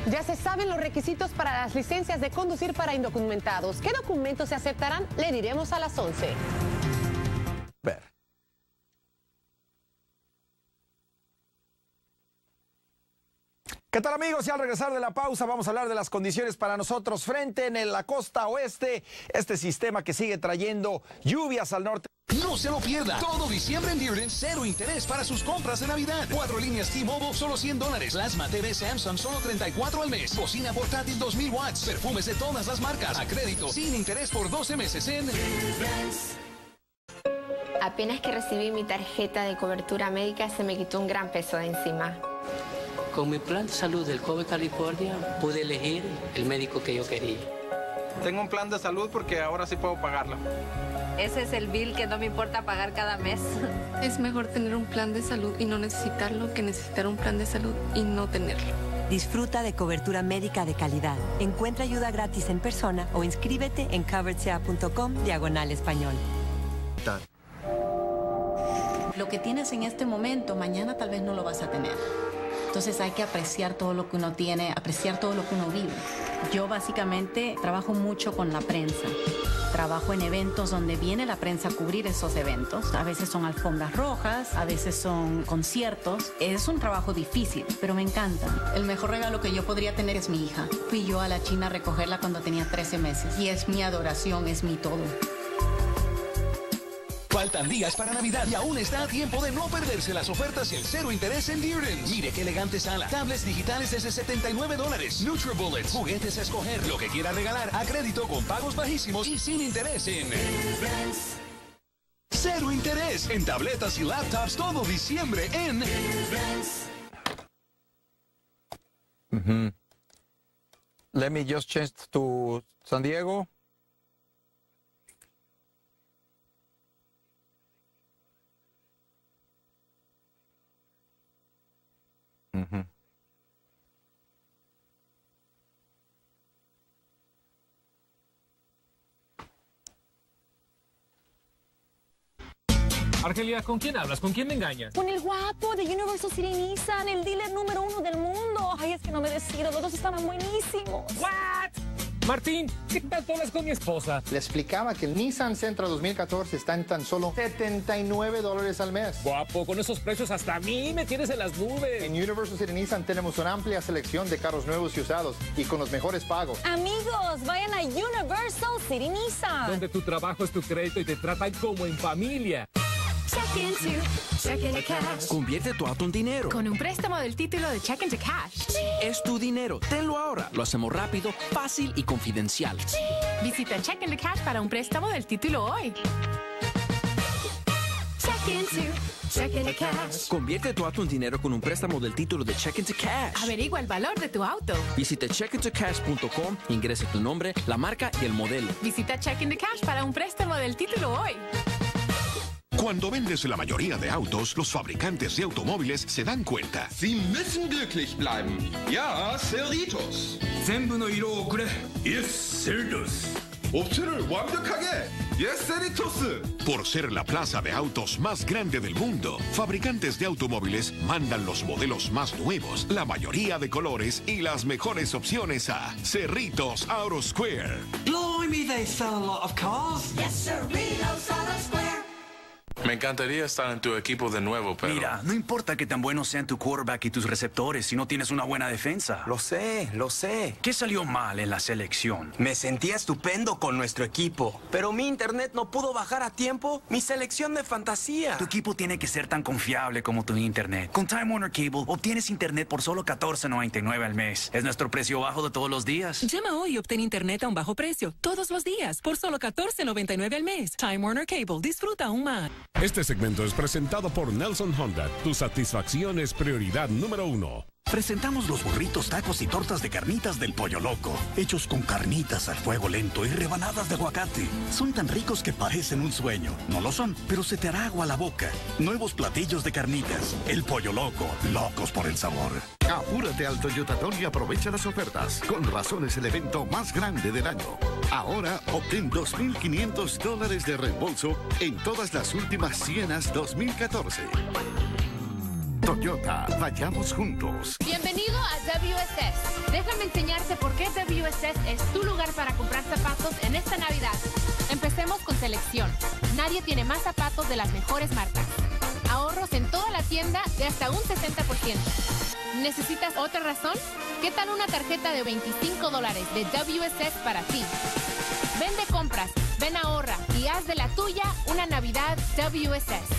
Ya se saben los requisitos para las licencias de conducir para indocumentados. ¿Qué documentos se aceptarán? Le diremos a las 11. Ver. ¿Qué tal, amigos? Y al regresar de la pausa vamos a hablar de las condiciones para nosotros frente en la costa oeste. Este sistema que sigue trayendo lluvias al norte. No se lo pierda. Todo diciembre en Dearden, cero interés para sus compras de Navidad. 4 líneas T-Mobile, solo $100. Plasma TV Samsung, solo $34 al mes. Bocina portátil 2000 watts. Perfumes de todas las marcas. A crédito, sin interés por 12 meses en Dearden. Apenas que recibí mi tarjeta de cobertura médica, se me quitó un gran peso de encima. Con mi plan de salud del COVID California, pude elegir el médico que yo quería. Tengo un plan de salud porque ahora sí puedo pagarlo. Ese es el bill que no me importa pagar cada mes. Es mejor tener un plan de salud y no necesitarlo que necesitar un plan de salud y no tenerlo. Disfruta de cobertura médica de calidad. Encuentra ayuda gratis en persona o inscríbete en coveredsa.com/español. Lo que tienes en este momento, mañana tal vez no lo vas a tener. Entonces hay que apreciar todo lo que uno tiene, apreciar todo lo que uno vive. Yo básicamente trabajo mucho con la prensa. Trabajo en eventos donde viene la prensa a cubrir esos eventos. A veces son alfombras rojas, a veces son conciertos. Es un trabajo difícil, pero me encanta. El mejor regalo que yo podría tener es mi hija. Fui yo a la China a recogerla cuando tenía 13 meses. Y es mi adoración, es mi todo. Faltan días para Navidad y aún está a tiempo de no perderse las ofertas y el cero interés en Dearden. Mire qué elegante sala. Tablets digitales desde $79. NutriBullets. Juguetes a escoger. Lo que quiera regalar a crédito con pagos bajísimos y sin interés en Dearden. Cero interés en tabletas y laptops todo diciembre en Dearden. Let me just change to San Diego. Argelia, ¿con quién hablas? ¿Con quién me engañas? Con el guapo de Universal City Nissan, el dealer número 1 del mundo. Ay, es que no me decido, los dos estaban buenísimos. ¿What? Martín, ¿qué tanto hablas con mi esposa? Le explicaba que el Nissan Sentra 2014 está en tan solo $79 al mes. Guapo, con esos precios hasta a mí me tienes en las nubes. En Universal City Nissan tenemos una amplia selección de carros nuevos y usados y con los mejores pagos. Amigos, vayan a Universal City Nissan. Donde tu trabajo es tu crédito y te tratan como en familia. Check into Cash. Convierte tu auto en dinero. Con un préstamo del título de Check into Cash. Es tu dinero. Tenlo ahora. Lo hacemos rápido, fácil y confidencial. Visita Check into Cash para un préstamo del título hoy. Check into Cash. Convierte tu auto en dinero con un préstamo del título de Check into Cash. Averigua el valor de tu auto. Visita checkintocash.com, ingrese tu nombre, la marca y el modelo. Visita Check into Cash para un préstamo del título hoy. Cuando vendes la mayoría de autos, los fabricantes de automóviles se dan cuenta. Sie müssen glücklich bleiben. Ja, Cerritos. 全部の色をくれ。Yes, Cerritos. 옵션을 완벽하게. Yes, Cerritos. Por ser la plaza de autos más grande del mundo, fabricantes de automóviles mandan los modelos más nuevos, la mayoría de colores y las mejores opciones a Cerritos Auto Square. Blimey, they sell a lot of cars. Yes, Cerritos Auto Square. Me encantaría estar en tu equipo de nuevo, pero... Mira, no importa que tan buenos sean tu quarterback y tus receptores si no tienes una buena defensa. Lo sé, lo sé. ¿Qué salió mal en la selección? Me sentía estupendo con nuestro equipo, pero mi internet no pudo bajar a tiempo mi selección de fantasía. Tu equipo tiene que ser tan confiable como tu internet. Con Time Warner Cable obtienes internet por solo $14.99 al mes. Es nuestro precio bajo de todos los días. Llama hoy y obtén internet a un bajo precio todos los días por solo $14.99 al mes. Time Warner Cable. Disfruta aún más. Este segmento es presentado por Nelson Honda. Tu satisfacción es prioridad número 1. Presentamos los burritos, tacos y tortas de carnitas del Pollo Loco, hechos con carnitas al fuego lento y rebanadas de aguacate. Son tan ricos que parecen un sueño. No lo son, pero se te hará agua a la boca. Nuevos platillos de carnitas. El Pollo Loco, locos por el sabor. Apúrate al Toyotadón y aprovecha las ofertas. Con razón es el evento más grande del año. Ahora obtén $2.500 de reembolso en todas las últimas Sienas 2014. Toyota. Vayamos juntos. Bienvenido a WSS. Déjame enseñarte por qué WSS es tu lugar para comprar zapatos en esta Navidad. Empecemos con selección. Nadie tiene más zapatos de las mejores marcas. Ahorros en toda la tienda de hasta un 60%. ¿Necesitas otra razón? ¿Qué tal una tarjeta de $25 de WSS para ti? Ven de compras, ven ahorra y haz de la tuya una Navidad WSS.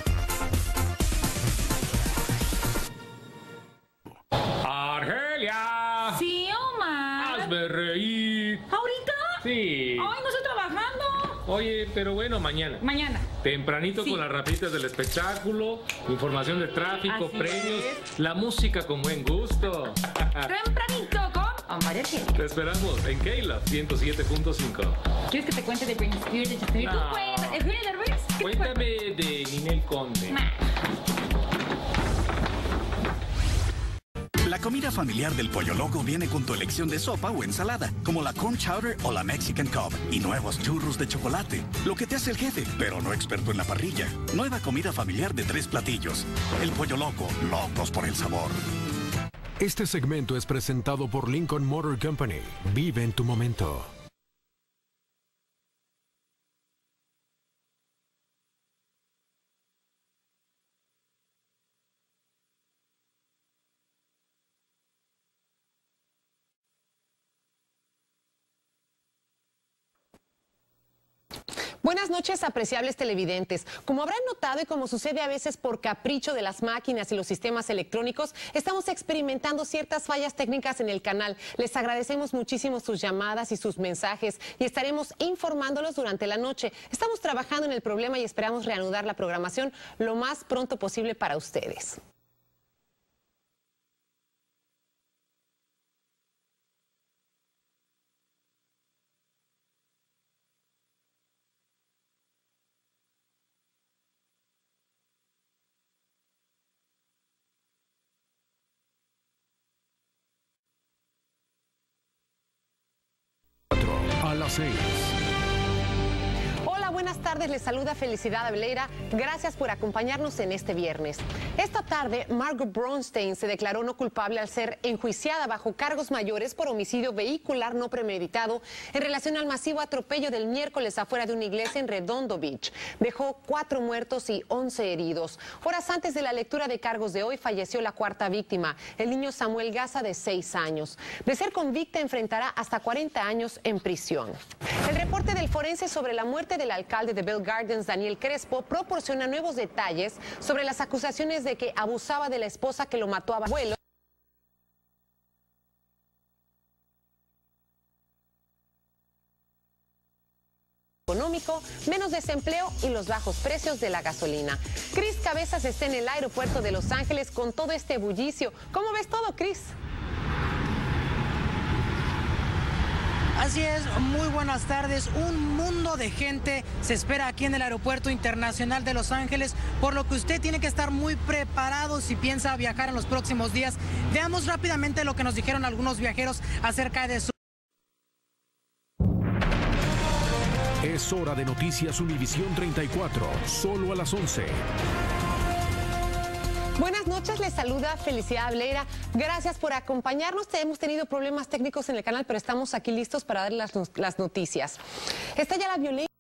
¡Argelia! Sí, Omar. ¡Hazme reír! ¿Ahorita? Sí. Ay, no estoy trabajando. Oye, pero bueno, mañana. Mañana. Tempranito Sí. con las rapitas del espectáculo, información de tráfico, Así premios, es. la música con buen gusto. Tempranito con Omar Argelia. Te esperamos en Keila 107.5. ¿Quieres que te cuente de Britney Spears, de Justin? No. ¿Tú cuentas? ¿Eugenio Derbez? ¿Qué te Cuéntame de Ninel Conde. La comida familiar del Pollo Loco viene con tu elección de sopa o ensalada, como la Corn Chowder o la Mexican Cobb, y nuevos churros de chocolate, lo que te hace el jefe, pero no experto en la parrilla. Nueva comida familiar de 3 platillos. El Pollo Loco, locos por el sabor. Este segmento es presentado por Lincoln Motor Company. Vive en tu momento. Buenas noches, apreciables televidentes. Como habrán notado y como sucede a veces por capricho de las máquinas y los sistemas electrónicos, estamos experimentando ciertas fallas técnicas en el canal. Les agradecemos muchísimo sus llamadas y sus mensajes y estaremos informándolos durante la noche. Estamos trabajando en el problema y esperamos reanudar la programación lo más pronto posible para ustedes. A las 6. Hola, buenas tardes. Les saluda Felicidad Abeleira. Gracias por acompañarnos en este viernes. Esta tarde, Margot Bronstein se declaró no culpable al ser enjuiciada bajo cargos mayores por homicidio vehicular no premeditado en relación al masivo atropello del miércoles afuera de una iglesia en Redondo Beach. Dejó 4 muertos y 11 heridos. Horas antes de la lectura de cargos de hoy, falleció la 4ª víctima, el niño Samuel Gaza, de 6 años. De ser convicta, enfrentará hasta 40 años en prisión. El reporte del forense sobre la muerte del alcalde de Bell Gardens, Daniel Crespo, proporciona nuevos detalles sobre las acusaciones de que abusaba de la esposa que lo mató a vuelo. Económico, menos desempleo y los bajos precios de la gasolina. Cris Cabezas está en el aeropuerto de Los Ángeles con todo este bullicio. ¿Cómo ves todo, Cris? Así es, muy buenas tardes. Un mundo de gente se espera aquí en el Aeropuerto Internacional de Los Ángeles, por lo que usted tiene que estar muy preparado si piensa viajar en los próximos días. Veamos rápidamente lo que nos dijeron algunos viajeros acerca de su... Es hora de Noticias Univisión 34, solo a las 11. Buenas noches, les saluda Felicidad Abeleira. Gracias por acompañarnos. Hemos tenido problemas técnicos en el canal, pero estamos aquí listos para dar las noticias. Está ya la violencia.